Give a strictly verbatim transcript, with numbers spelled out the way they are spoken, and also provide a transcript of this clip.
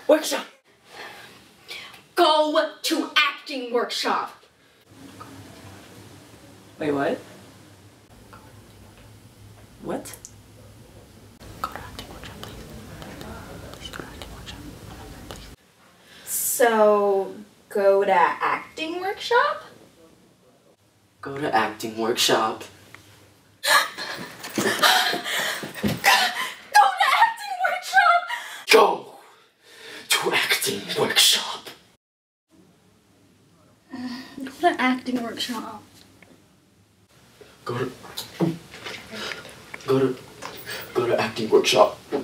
workshop. Go to acting workshop. Wait, what? What? Go to acting workshop, please. Please go to acting workshop. Please. So, go to acting workshop? Go to acting workshop. Go to acting workshop! Go to acting workshop. Go to acting workshop. Go to go to go to acting workshop.